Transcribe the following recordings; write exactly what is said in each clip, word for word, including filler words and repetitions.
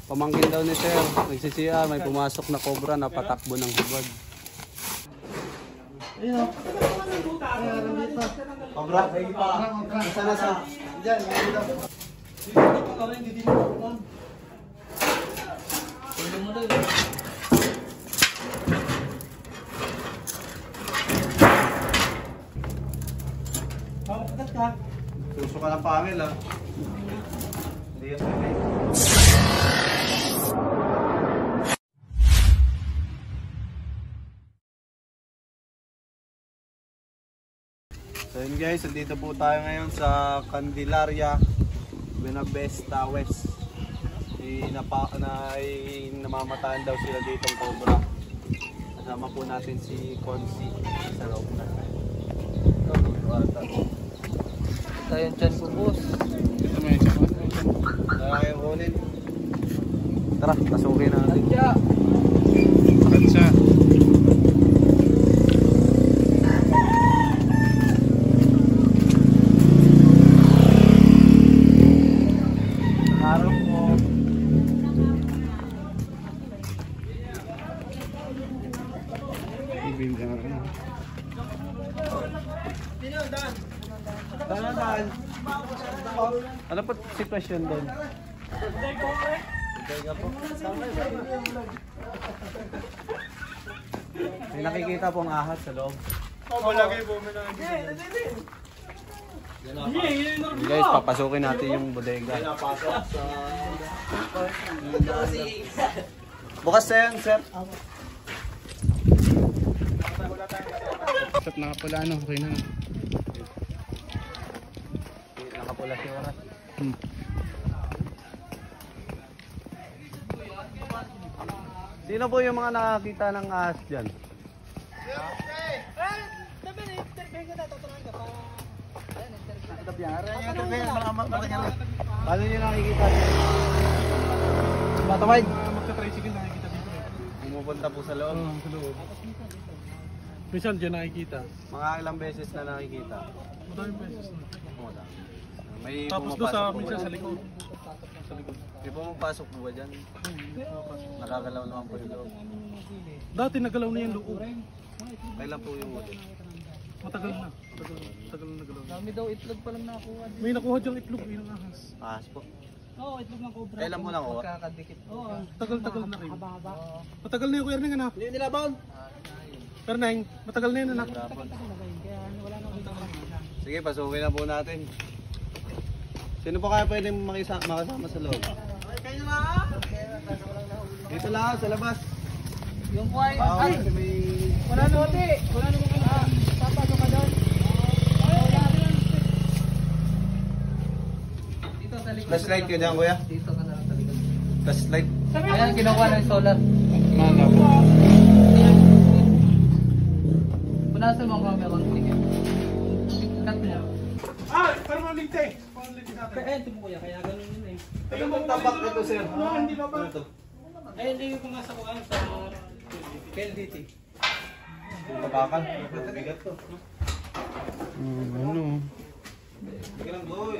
Pamangkin daw ni sir, nagsi-C R, may pumasok na cobra na patakbo ng hubad. Ayun. Cobra? Isa na sa... Diyan, ngayon daw. Tulong mo daw. Pakagat ka. Suso ka ng pangil ah. Hindi yan pwede. So yun guys, dito po tayo ngayon sa Candelaria, Buenavista West. Inapa, na, ay, namamataan daw sila dito ng cobra. Kasama po natin si Consi sa loob na. Ito, dito ata. Tayo yung chan ko, boss. Ito may siya. Tara kayong kunin. Tara, pasukin natin. Adya! Adya! Harap mo. Ibigyan ka na. Dahan-dahan. Ano pa sitwasyon doon? Hintay ka po. May nakikita pong ahas sa loob. Oh, malaki po. Guys, papasukin natin yung bodega. Bukas na yan, sir. Stop nakapula ano, okay na. Nakapula si oras. Hmm. Sino po yung mga nakakita ng ahas dyan? Paano nyo nakikita dyan? Matawid. Magka-tricycle nakikita dito. Pumupunta po sa loob. Oo, sa loob. Minsan dyan nakikita. Mga ilang beses na nakikita. Madaming beses na. Wala. May Tapos doon sa pumapasok po minsan ba? sa likod. Sa likod. May pumapasok po ba dyan? Nakagalaw naman po yung loob. Dati nagalaw na yung loob. Kailan po yung ulit? Matagal na. Matagal, matagal na nagalaw. Dami daw itlog pa lang nakuha. May nakuha diyang itlog, yun ang ahas. Ahas po. Oo, oh, itlog ng cobra. Kailan mo nakuha? Magkakadikit. Oo. Tagal-tagal na rin. Haba-haba. Matagal na yung kuya rin anak. Hindi nila baon. Pero nang, matagal na yun anak. Dapat. Kaya wala nang itlog. Sige, pasukin na po natin. Sino pa kaya pwede makisa makasama sa loob? Kayo na. Dito lang, sa labas. Yung kuhay. Ay! Ay! May... Wala na hote. Wala na mga ano. Papasok ka doon. Dito sa likod. Flashlight ka dyan, kuya? Dito ka na lang sa likod. Flashlight. Ayan, ginawa ng solar. Punasan mo ang mga meron. Cut mo. Ah, para maligtay. Kaya ito mo kuya, kaya ganun yun eh. Ito pong tapak ito, sir. No, hindi na ba? Ano ito? Ay, hindi ko nga sa kuhan sa K L D T. Tapakan. Bigat to. Hmm, ano? Sige lang, boy.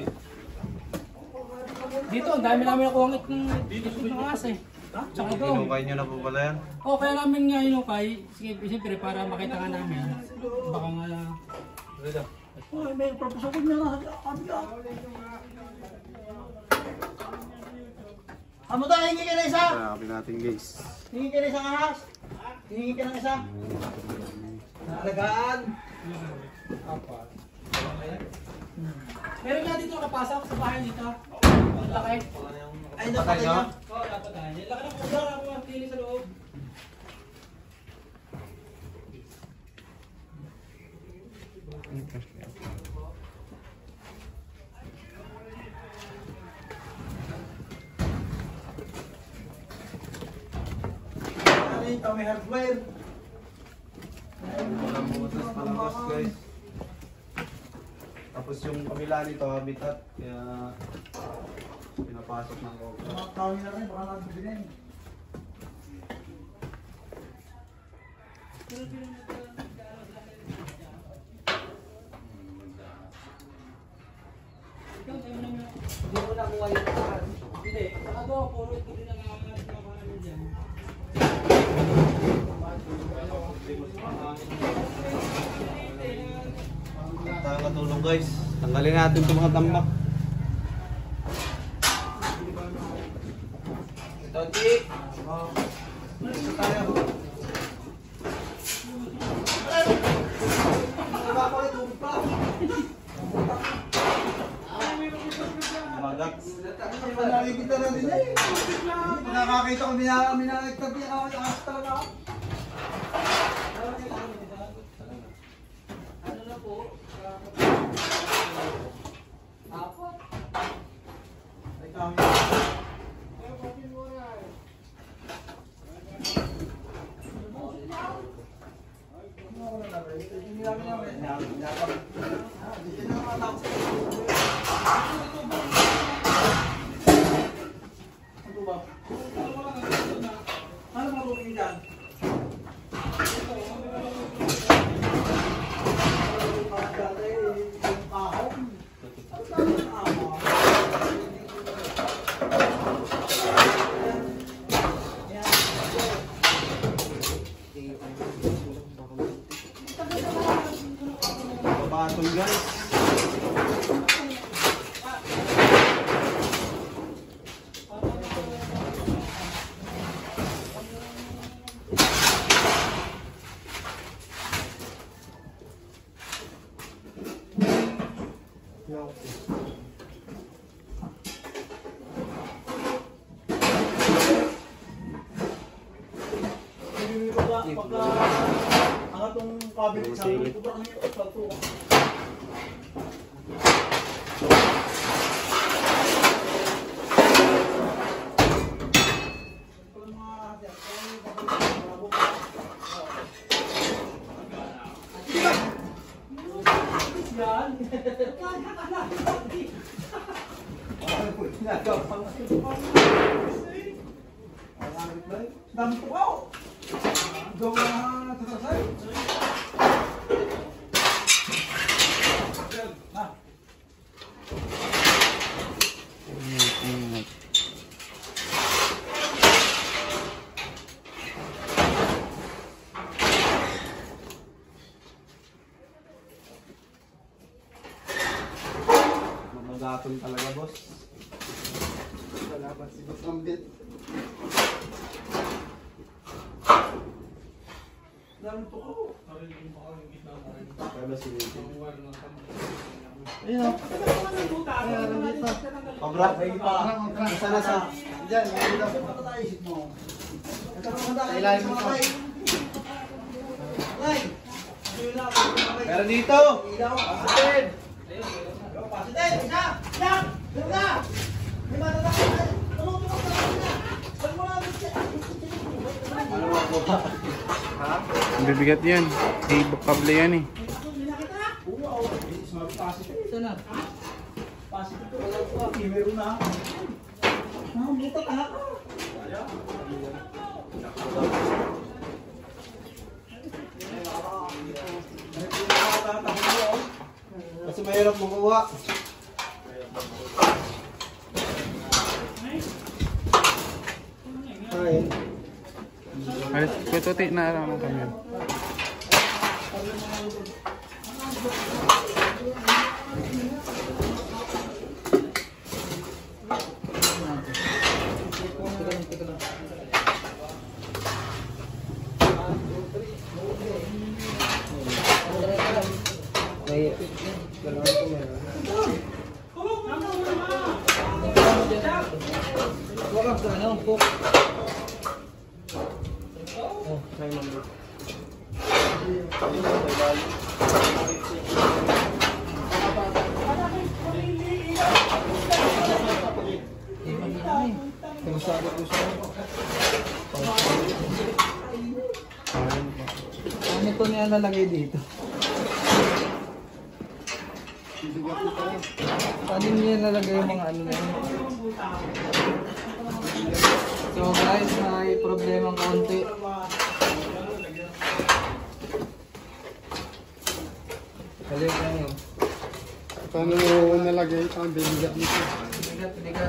Dito, ang dami namin nakuha ng itlog ng ahas eh. Tsaka ito. Inukay nyo na po pala yan. Oo, kaya namin nga inukay. Sige, siyempre para makita nga namin. Baka nga... Uy, may propusakot niya na. Amo tayo, hingi ka na isa! Sabi natin, guys. Hingi ka na isang ahas! Hingi ka ng isa! Alagaan! Meron nga dito nakapasok sa bahay dito. Ang laki. Ay, napatay niya? Oo, napatay niya. Laki ng kubra ako ang tili sa loob. Ito may hardware. Walang butas, palabas, guys. Tapos yung kabila nito, habitat. Kaya pinapasok ng cobra. Mga tao nila rin, baka nagbibigay. Hindi ko nakuha yung ahas. Hindi, nakagawa puro ito din ang makatulong guys. Tanggalin natin itong mga tambak. Ito, Chi. Oh. Ito tayo. Magat. Nakikita na din eh. Nakakita ko niya kami na nagtabi ako sa akas talaga ako. Ano na po? Apat. Ay kami. Ano ba bukong dyan? Babatol guys. Pagka ang atong cabinet sa akin, sobrang hirap pagtuwa. Dami ko ako. Gawa na tatasay. Ha. Magatol talaga boss. Salamat si Boss Ambit. Dami po ako. Kaya ba si Wiki? Ayun. Pabra, may pa. Isa na sa... Diyan, hindi daw pa tayo isip mo. Kailangan mo pa. Meron dito! Asin! Pasidin! Isa! Isa! Meron na! May matatakot! Tulong tulong tulong na! Pag mo na Ano mo po ba? Ha? Ang bibigat yan. Ibang kable yan eh. ito na. Pasok ito. Wala ko ako. Meron na. Ah, buta ka na. Kasi mahirap makuha. Ay. Ay, kututi na lang kami. Wala ka na. Pok. Oh, may mga. Ano ito niya nalagay dito? Paano niya nalagay yung mga ano na yun? So guys, may problemang konti. Halip na yun. Paano mo nalagay ito ang bibigat nito? Bigat, bigat.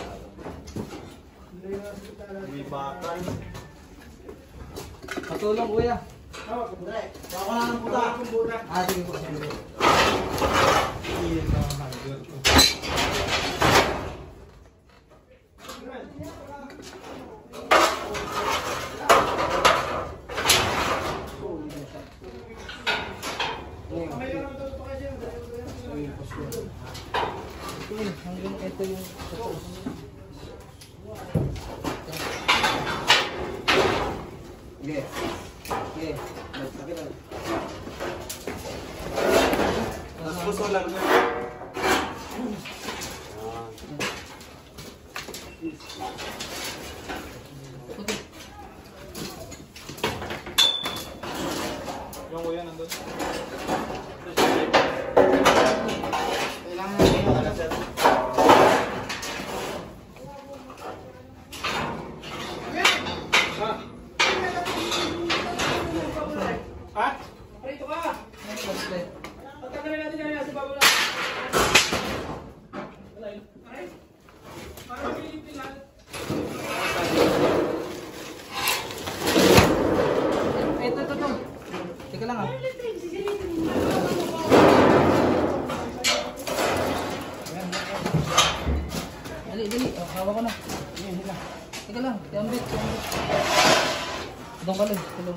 May bakal. Patulong kuya. Ako na ng puta. Ah, sige po. Iyan na ang hardware ko. Hanggang ito yung Yes. Yes. Sakit na. Mas gusto lang na. Yung kuya nandun. Kailangan natin yung alam. Ha? Rito ka! Pagkakaroon natin kami nasa babo na. Aray! Parang pilipin lang. Ito, ito, ito. Teka lang ah. Dali, dali. Oh, hawak ko na. Teka lang. Tiambit, tiambit. Doon ka lang. Tulong.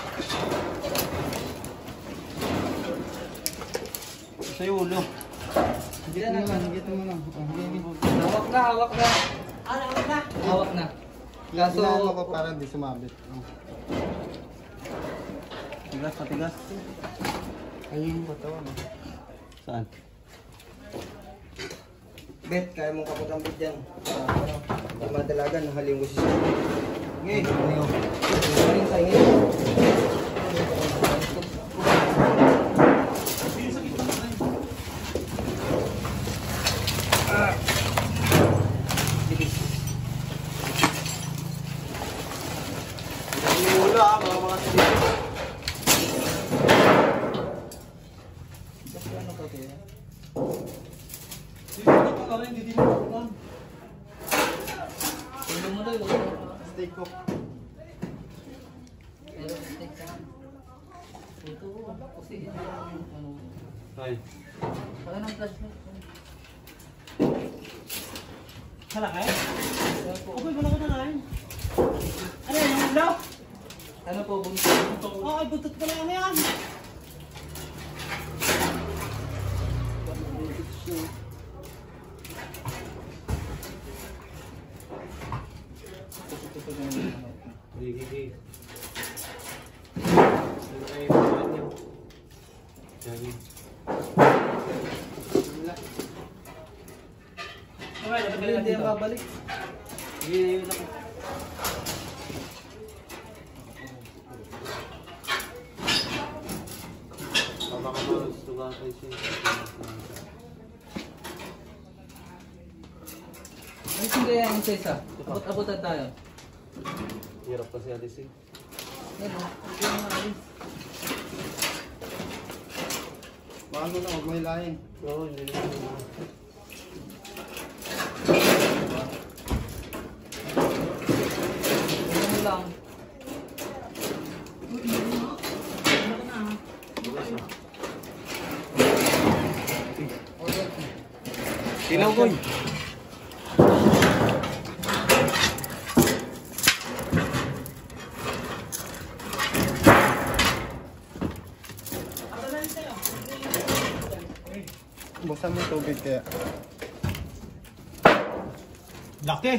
Sa ulo. Higit mo lang, higit mo lang. Oh, higit mo. Hawak na, hawak na. Ah, hawak na. Hawak na. Kaso, Ginano ko para hindi sumabit. Oh. Tigas, patigas. Ayun yung katawan. Saan? Bet, kaya mong kapatambit dyan. Sa madalagan, haling ko si Sir. Ngayon, ngayon. Ngayon tayo ngayon. Yung ulo ah, mga mga silip. tulong mo doon. Steak ko. Pero steak ka. Ito, kasi ano. Ay. Wala nang flashlight. Halakay? Okay, wala ko na kain. Ano yan, yung ulo? Ano po, buntot? Oo, ay, butot ko lang yan. Gigi. Saan ay mga niyo? Yan. Okay, dapat Hindi, hindi yan babalik. Sige, yun lang. Baka gusto ka kayo siya. Ano sila yung isa-isa? Abot-abotan tayo. Hirap kasi alisin. Yan o. Hindi yung maalis. Baka mo na, huwag mo hilahin. Oo, hindi. Ano mo lang. Okay. Tilaw ko. Busan mo yung tubig kaya. Laki.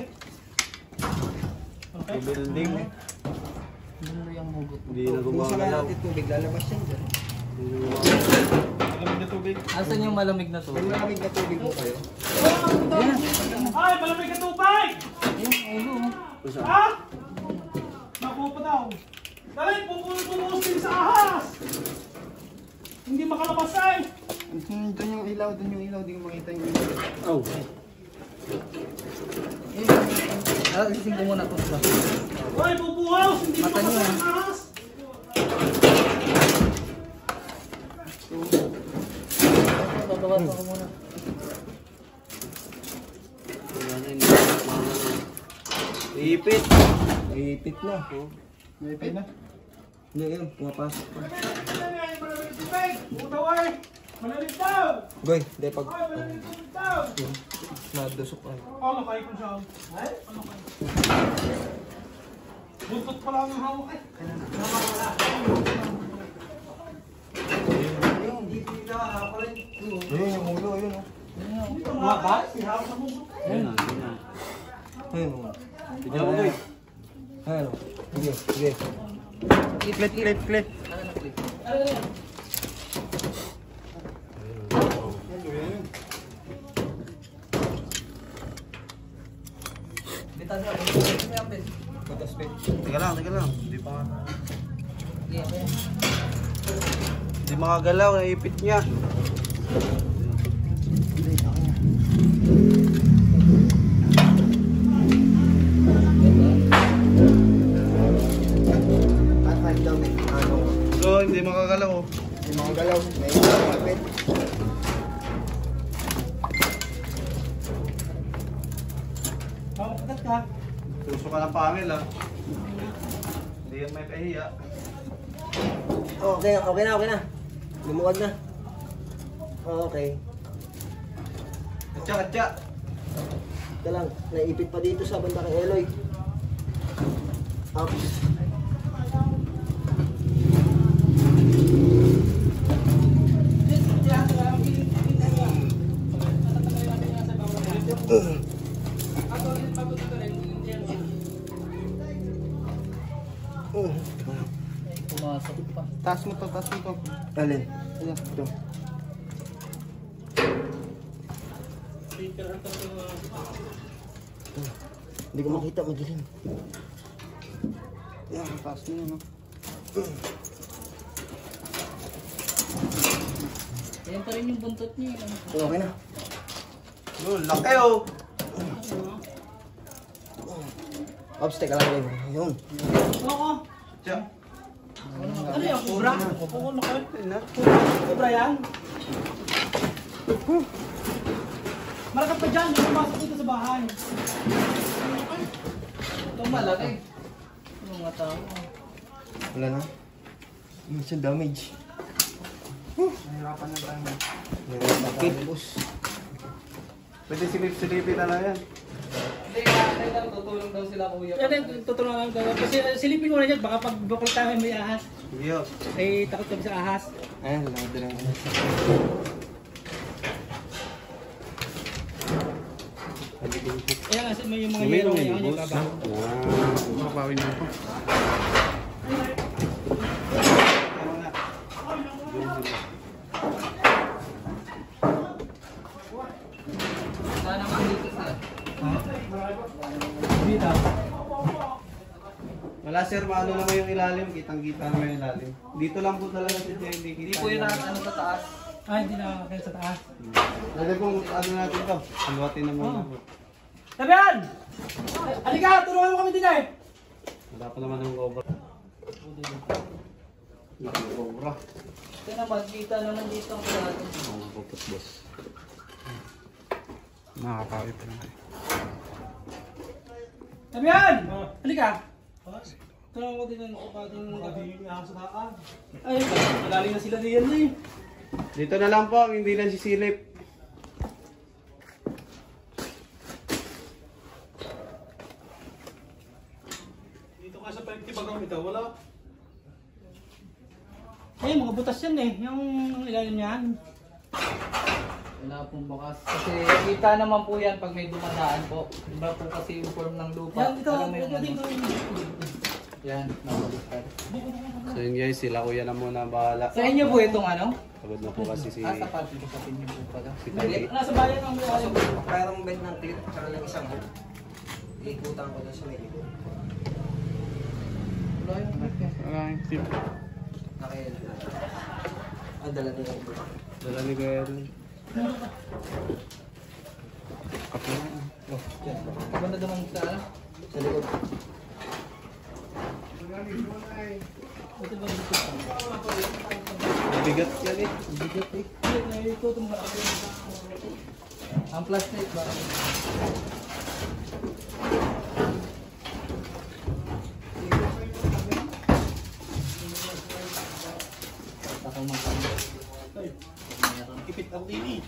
Building. Ano yung hugot mo? Hindi na Kung saan gumagalaw. natin tubig, lalabas yan dyan. Malamig na tubig. Asan yung malamig na to? Pag malamig na tubig mo kayo, Ay, malamig na tubig! Yung ulo. Kusa. Ha? Nakuha pa daw. Dali, pupulong-pulong din sa ahas! Hindi makalabas ay! Doon doon yung ilaw, doon yung ilaw, di ko makita yung ilaw. Oh. Ah, gising ko muna kung ba. Ay, pupuhaw! Hindi Mata niyo, makasal ah. ang ahas! Babawasan ko muna. Wala na yun. Ipit. ipit na. May pin na. Hindi yun, pumapasok pa. Malamig na tubig! Butaw ay! Malalim daw! Goy, hindi pag... Ay, malalim daw! Nadusok ay. Ano kayo kung saan? Ay? Ano kayo? Buntot pa lang ang hawak eh. Ayun, yung ulo, ayun oh. Dito mga ba? Hawak sa buntot. Ayun na, ayun na. Ayun oh. Tignan mo, boy. Ayun oh. Sige, sige. Clip, clip, clip. Teka lang, teka lang. Hindi pa nga. Hindi makagalaw, naipit niya. Kahit daw may ano. So, hindi makagalaw. oh. May mga galaw. May mga kapit. Hawak agad ka. Suso ka ng pangil ah. Hindi yan may kahiya. Oh, okay, okay na, okay na. Lumuwag na. Oh, okay. Katsa, katsa. Ito lang, naipit pa dito sa banda kay Eloy. Up. Pumasok pa. Taas mo to, taas mo to. Alin? Ito. Hindi ko makita, madilim. Yan, taas mo yun. Ayan pa rin yung buntot niya. eh. Okay na. Oh, laki oh. Ops, teka lang kayo. Ayun. Oo. Katsa. Ano yan? Kubra? Oo, naku. Kubra yan. Malakas pa dyan. Yung pumasok dito sa bahay. Itong malaki. Yung mga tao. Wala na. Yung sa damage. Nahirapan na tayo. Nakakit. Pwede silip-silipin na lang yan. Hindi, kaya lang tutulong daw sila kuya. Yan yung tutulungan ko. Kasi silipin mo na dyan. Baka pag bukol tayo may ahas. Iyo. Eh, takot kami sa ahas. Ayan, wala ko lang. Ayan kasi may yung mga yero ngayon yung baba. Wow. Makapawin mo ito. Sana makikita sila. Dito. Wala sir, maano naman yung ilalim. Kitang-kita naman yung ilalim. Dito lang po talaga si Jay. Hindi Hindi kita. po yun ang ano sa taas. Ah, hindi na kayo sa taas. Dali po, ano natin to. Haluatin na muna po. Tabihan! Halika! Tulungan mo kami din eh! Wala pa naman ng over. Over. Ito naman, kita naman dito ang natin. Oo, mapupot boss. Nakakawit pa naman. Tabihan! Halika! Tulungan mo din ang kapating nagabigin nga sa taas. Ay, magaling na sila diyan na eh. Dito na lang po, hindi lang sisilip. Dito ka sa pagtibagang ito, wala. Eh, mga butas yan eh. Yung ilalim niyan. Wala pong bakas. Kasi kita naman po yan pag may dumadaan po. Iba po kasi yung form ng lupa. Yan, dito. Alam mo yung Dito, ano? dito. Yan, nabaliktad. So yun guys, sila kuya na muna bahala. Sa inyo po itong ano? Pagod na po kasi si... Ah, sa pati sa inyo po pala. Si Tati. Nasa bayan ang ilalim. Parang bend ng tip, para lang isang hook. Ikutan ko doon sa may likod. Wala yung Wala yung tip. Nakaya. Ah, dala nila ko. Dala ni Kuya Erwin. Kapo na. Oh, dyan. Banda naman sa ano? Sa likod. Ito ba dito? Bigat yan eh. Bigat eh. Ito, itong malaki. Ang plastic ba? Takal mga kami. Malapit ako din eh.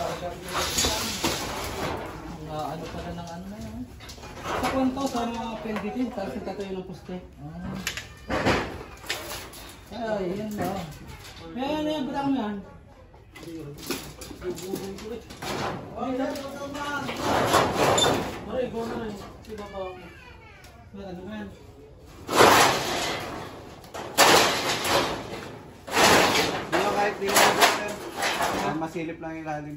Uh, ano pala ng ano na yun? Sa kwento, sa mga penditin, tapos itatayo ng poste. Ah. Ay, yan ba? Yan, yan, bata ko yan. Ay, yan, bata ko man. Ay, go na eh. Sino ba? Ano ba yan? Di ba kahit di mo sir? Ah, masilip lang yung ilalim.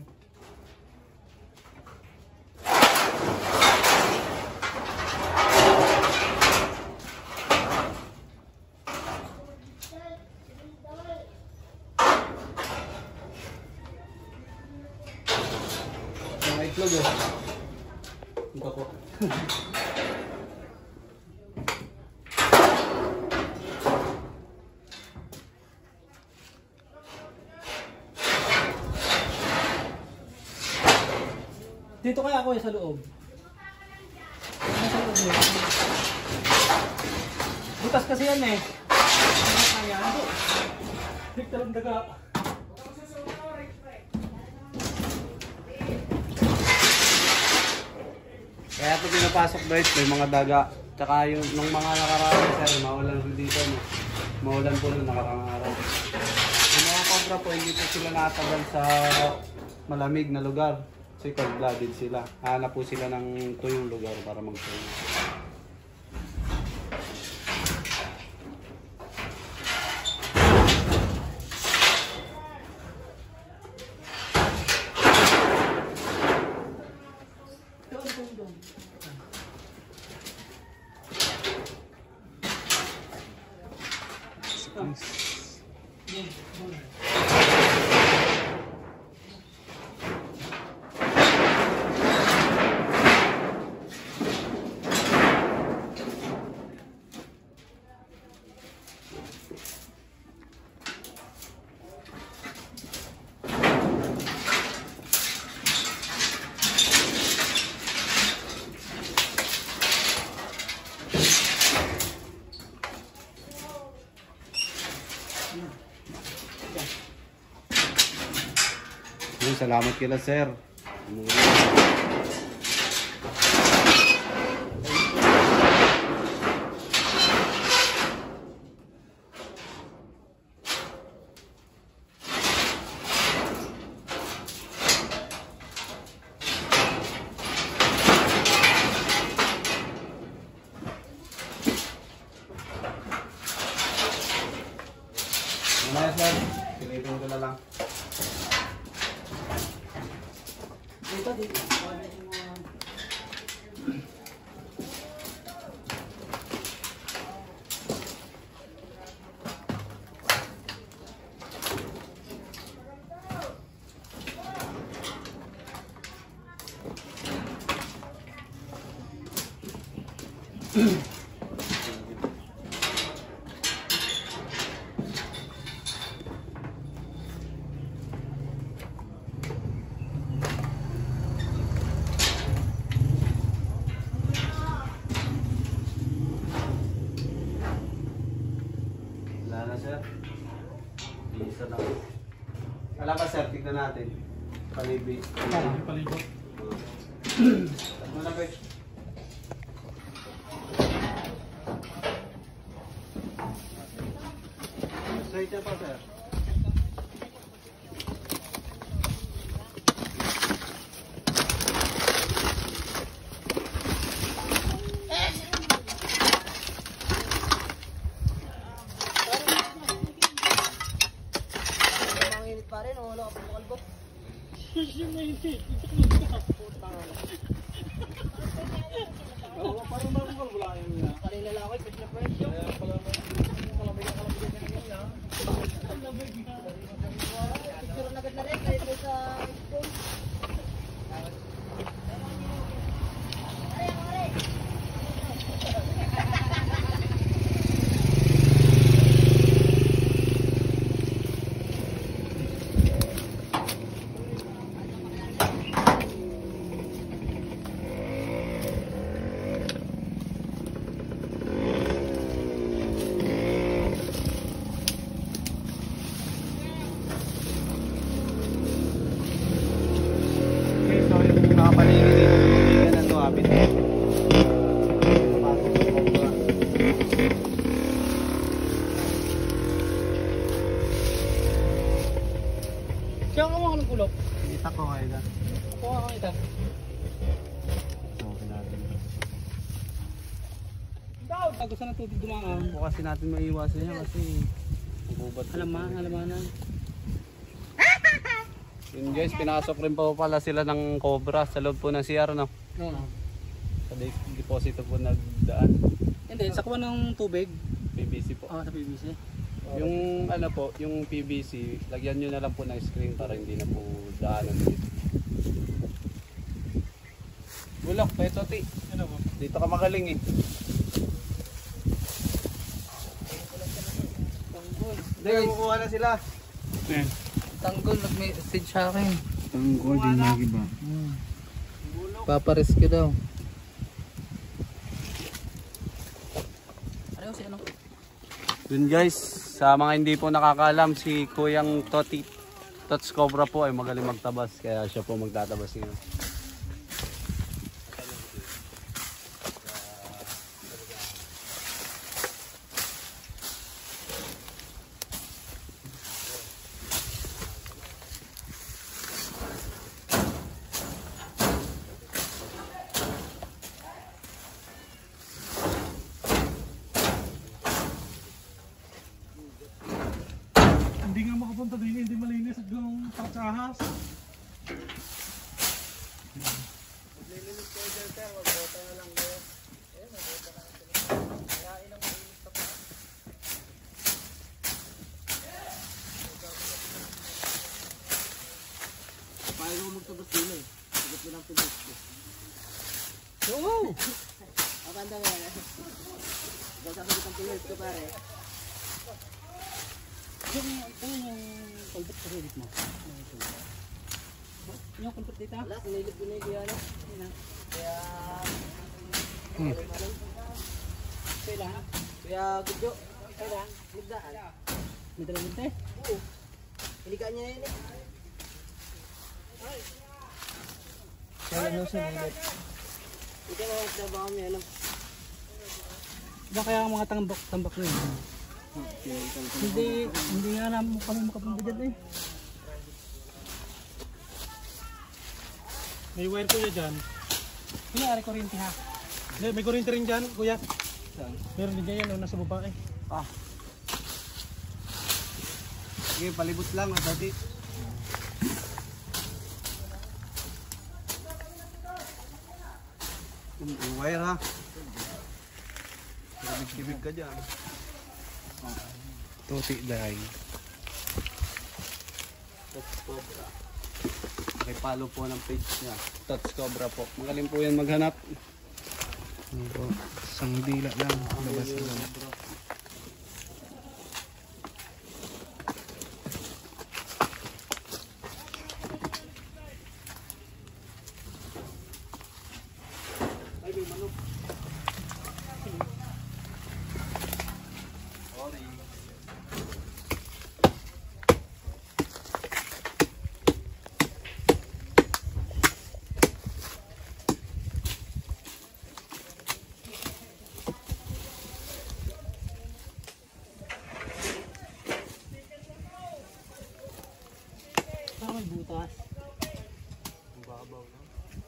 Mga itlog eh. Ito po. Dito kaya ako eh, sa loob. Nasa loob eh. Butas kasi yan eh. Ano kaya? Higtal ang daga. Kaya ito pinapasok guys, may mga daga. Tsaka yung nung mga nakaraan sir, maulan rin dito. No? Maulan po nung nakarang araw. Yung mga cobra po, hindi po sila natagal sa malamig na lugar. Kasi cold-blooded sila. Hanap po sila ng tuyong lugar para magtuyo. Yun, salamat kila sir. Mamaya sir, silipin ko na lang. Dito, dito. Wala na sir. Isa lang. Wala pa sir, tignan natin. Palibi. Palibot. Ano na ba? Straight na pa sir. Kita ko kayo na. Kuha ko ito. Okay natin. Pag gusto ng tubig dumaan. Kung kasi natin maiwasan yan kasi magubat. Alam mo, alam mo na. Yun guys, pinasok rin po pala sila ng Cobra sa loob po ng C R, no? Oo. Sa de- deposito po nagdaan. Hindi, sa kuha ng tubig. P V C po. Oo, sa P V C. Yung ano po, yung P V C, lagyan nyo na lang po ng screen para hindi na po daanan dito. Bulok, peso ti. Ano ba? Dito ka magaling eh. Hindi, kukuha na sila. Tanggol, nag-message sa akin. Tanggol, di magiba. Hmm. Paparescue daw. Ano si ano? Dun guys, sa mga hindi po nakakaalam, si Kuyang Toti Tots Cobra po ay magaling magtabas, kaya siya po magtatabas ngayon. Hindi nga makapunta din, hindi malinis hanggang patsahas. Paano mo magtabas din eh? Sagot mo ng tubig. Oo! Akanda nga yan. Sasagot ang tubig ko pare. Yung, ano yung kulbit sa hilit mo? Yung kulbit dito? Wala, sinilip ko na yung giyano. Kaya... Hmm. Kailan? Kaya, Gudyo. Kailan? Magdaan. May dalang binte? Oo. Hilikaan niya yun eh. Kaya ano sa bilat? Ito na magtrabaho niya. Alam. Ba kaya ang mga tambak tambak na yun? Hindi, hindi nga naman kami makapunta dyan eh. May wire kuya dyan. Hinari kuryente ha. Hindi, may kuryente rin dyan, kuya. Meron din dyan yan, oh, nasa baba eh. Ah. Sige, palibot lang, Toti. Yung wire ha. Kibig-kibig ka dyan. Toti dahil. Tots Cobra. Pakipalo po ng page niya. Tots Cobra po. Magaling po yan maghanap. Ano po? Isang dila lang. Labas na lang. Parang may butas. Babaw na.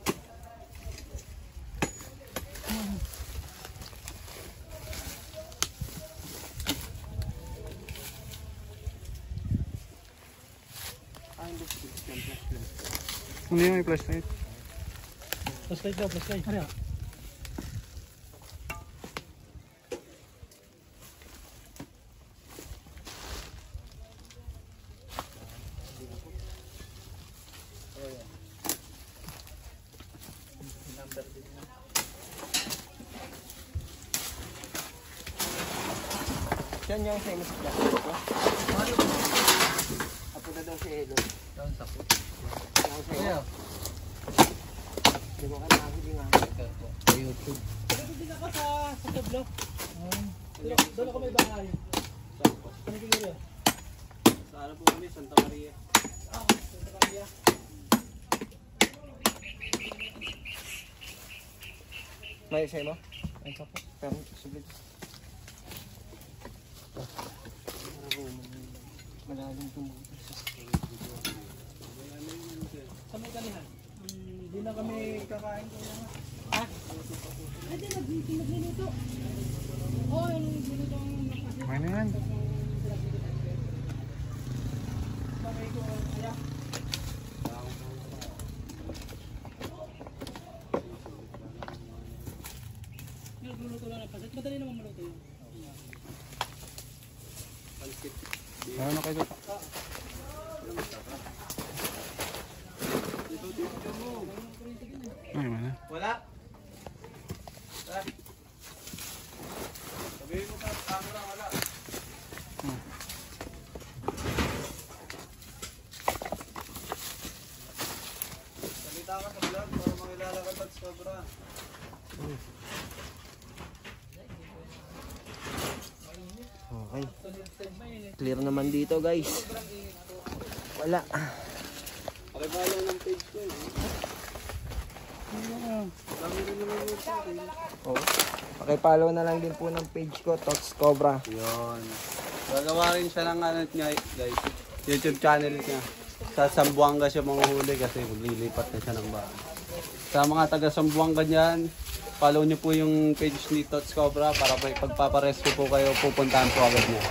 Ano yung may flashlight? Flashlight daw, flashlight. Ano? Yan yung famous black. Apo na daw si Edo. Doon sa po. Kaya. Di mo ka nakakili nga. Sa YouTube. Hindi na ka sa sa tablo. Doon ako may bahay. Ano kaya? Sa ano po kami? Santa Maria. Ah, Santa Maria. May isa mo? Ay, sa po. Pero, sublit. Malalim tumutos. Sa may kanihan. Hindi na kami kakain ko yan. Ha? Hindi, nagluluto. Oo, yung niluto ang nakasip. Ano yan? Mamay ko, kaya. Nagluluto lang ng pasit. Madali naman maluto yun. Ano kayo? Ay, wala. Wala. Ah. Sabihin mo sa camera, wala. Salita ka sa vlog para makilala ka Tots Cobra. Okay. Clear naman dito guys. Wala. Pakibala ng page ko eh. Dami rin naman yung page. Oh. Pakipollow na lang din po ng page ko, Tots Cobra. Yun. Gagawa rin siya ng ano niya, guys. YouTube channel niya. Sa Zamboanga siya manguhuli kasi maglilipat na siya ng bahay. Sa mga taga Zamboanga dyan, follow niyo po yung page ni Tots Cobra para pag pagpaparescue po kayo, pupuntahan po agad niya.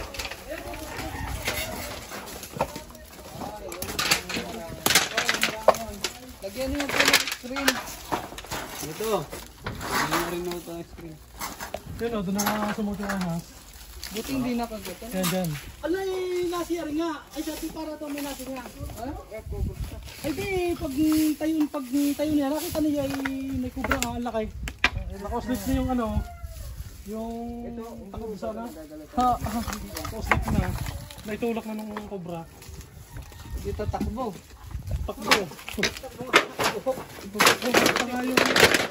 Lagyan niyo po ng screen. Ito. Hindi na rin ito ng screen. Yun o, doon na sumuti ang ahas. Buti hindi nakagat. Yan, dyan. Alay, nasiyar nga. Ay, dati para ito may nasiyar nga. Ay, di, pag tayo, pag tayo niya, nakita niya ay may kubra nga, ang laki. Naka-slip na yung ano, yung takot sana. Ha, ha, naka-slip na. Naitulak na nung cobra. Dito takbo. Takbo. Ito nga yung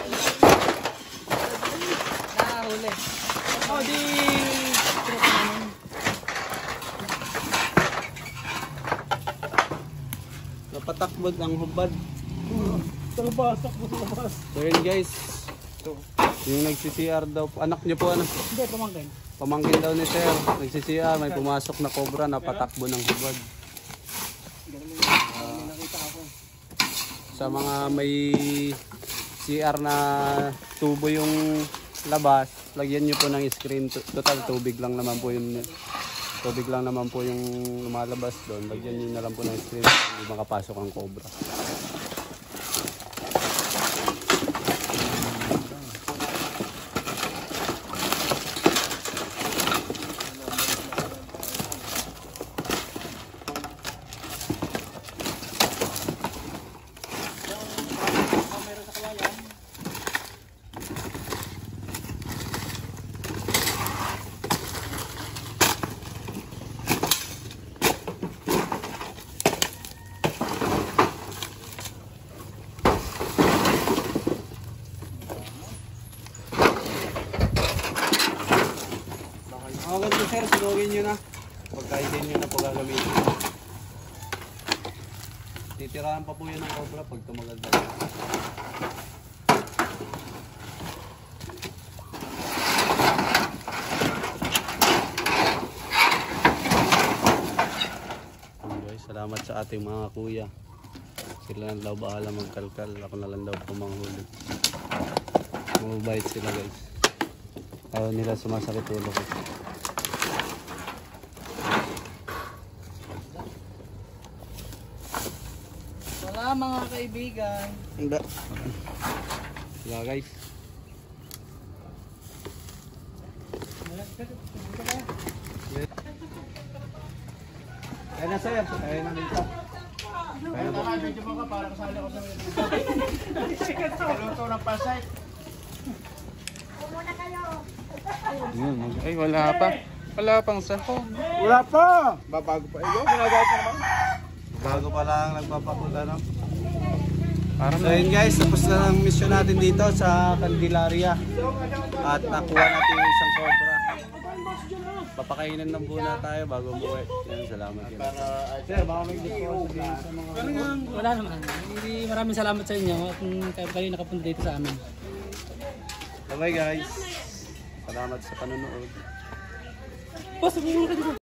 Nakahuli. O, di, Napatakbod ang hubad. sa labas, takbo sa labas. So yun guys. Yung nagsi-C R daw, anak niyo po ano? hindi, pamangkin. Pamangkin daw ni Sir, nagsi-C R, may pumasok na cobra, napatakbo ng hubad. Ah, sa mga may C R na tubo yung labas, lagyan nyo po ng screen. Total tubig lang naman po yung tubig lang naman po yung lumalabas doon. Lagyan nyo na lang po ng screen, hindi makapasok ang cobra. Okay po sir, sunugin nyo na. Pagkainin nyo na po gagamitin. Titirahan pa po yun ng cobra pag tumagal na. Guys, salamat sa ating mga kuya. Sila lang daw bahala magkalkal. Ako na lang daw po manghuli. Mabait sila guys. Ayaw nila sumasakit ulo ko. Wala mga kaibigan. Hindi. Wala guys. Kaya na sir. Kaya na dito. Kaya na po. Medyo mga para kasali ako sa luto ng pasay. Yun, ay, wala pa. Wala pang sahog. Wala pa! Babago pa. Ikaw, ginagawa pa naman. Bago pa lang nagpapakula no. Para So yun guys, tapos na ang mission natin dito sa Candelaria. At nakuha natin yung isang cobra. Papakainin lang muna tayo bago umuwi. Yan, salamat yun. Sir, baka may gusto ko sabihin sa mga... Wala naman. Hindi, maraming salamat sa inyo at mm, kayo kayo nakapunta dito sa amin. Bye guys. Salamat sa panonood. Boss, bumulong ka dito.